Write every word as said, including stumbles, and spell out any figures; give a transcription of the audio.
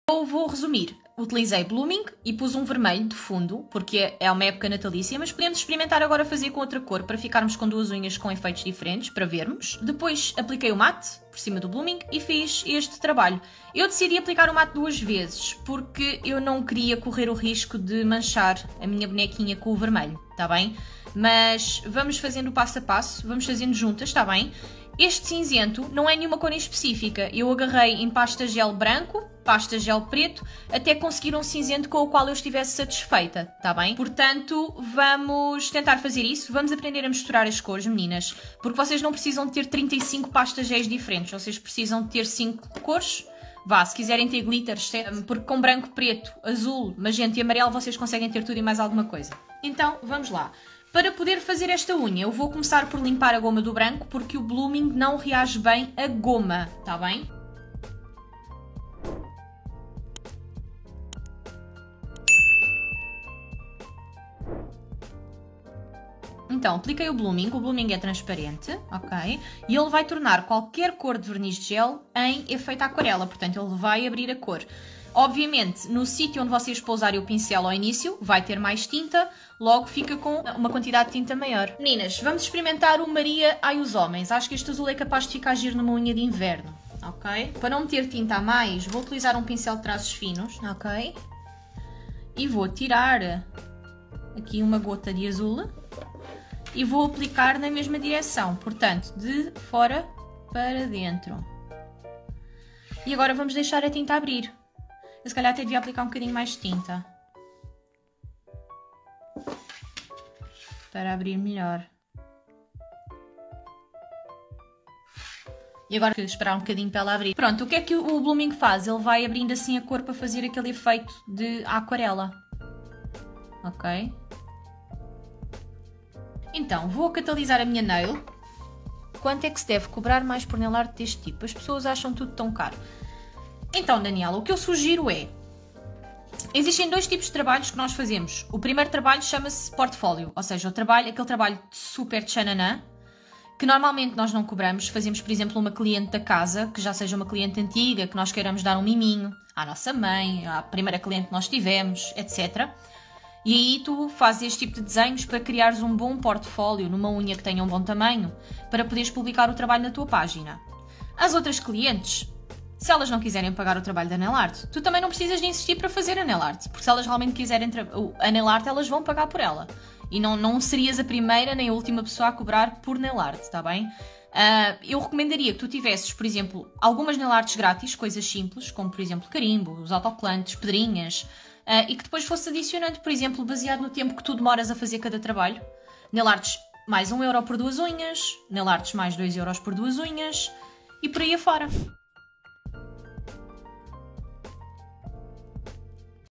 Eu vou resumir. Utilizei blooming e pus um vermelho de fundo, porque é uma época natalícia, mas podemos experimentar agora fazer com outra cor, para ficarmos com duas unhas com efeitos diferentes, para vermos. Depois apliquei o mate, por cima do blooming, e fiz este trabalho. Eu decidi aplicar o mate duas vezes, porque eu não queria correr o risco de manchar a minha bonequinha com o vermelho, tá bem? Mas vamos fazendo passo a passo, vamos fazendo juntas, está bem? Este cinzento não é nenhuma cor em específica, eu agarrei em pasta gel branco, pasta gel preto, até conseguir um cinzento com o qual eu estivesse satisfeita, tá bem? Portanto, vamos tentar fazer isso, vamos aprender a misturar as cores, meninas, porque vocês não precisam de ter trinta e cinco pastas géis diferentes, vocês precisam de ter cinco cores. Vá, se quiserem ter glitters, porque com branco, preto, azul, magenta e amarelo vocês conseguem ter tudo e mais alguma coisa. Então, vamos lá. Para poder fazer esta unha, eu vou começar por limpar a goma do branco, porque o blooming não reage bem à goma, tá bem? Então, apliquei o blooming, o blooming é transparente, ok? E ele vai tornar qualquer cor de verniz de gel em efeito aquarela, portanto ele vai abrir a cor. Obviamente, no sítio onde vocês pousarem o pincel ao início, vai ter mais tinta, logo fica com uma quantidade de tinta maior. Meninas, vamos experimentar o Maria Ai os Homens. Acho que este azul é capaz de ficar giro numa unha de inverno, ok? Para não meter tinta a mais, vou utilizar um pincel de traços finos, ok? E vou tirar aqui uma gota de azul e vou aplicar na mesma direção, portanto, de fora para dentro. E agora vamos deixar a tinta abrir. Eu se calhar até devia aplicar um bocadinho mais de tinta para abrir melhor. E agora esperar um bocadinho para ela abrir. Pronto, o que é que o blooming faz? Ele vai abrindo assim a cor para fazer aquele efeito de aquarela. Ok? Então, vou catalisar a minha nail. Quanto é que se deve cobrar mais por nail art deste tipo? As pessoas acham tudo tão caro. Então, Daniela, o que eu sugiro é... Existem dois tipos de trabalhos que nós fazemos. O primeiro trabalho chama-se portfólio, ou seja, o trabalho, aquele trabalho super tchananã, que normalmente nós não cobramos. Fazemos, por exemplo, uma cliente da casa, que já seja uma cliente antiga, que nós queiramos dar um miminho à nossa mãe, à primeira cliente que nós tivemos, etcétera. E aí tu fazes este tipo de desenhos para criares um bom portfólio numa unha que tenha um bom tamanho, para poderes publicar o trabalho na tua página. As outras clientes... Se elas não quiserem pagar o trabalho da nail art, tu também não precisas de insistir para fazer a nail art, porque se elas realmente quiserem a nail art, elas vão pagar por ela. E não, não serias a primeira nem a última pessoa a cobrar por nail art, está bem? Uh, eu recomendaria que tu tivesses, por exemplo, algumas nail arts grátis, coisas simples, como por exemplo carimbos, autocolantes, pedrinhas, uh, e que depois fosse adicionando, por exemplo, baseado no tempo que tu demoras a fazer cada trabalho. Nail arts mais um euro por duas unhas, nail arts mais dois euros por duas unhas, e por aí afora.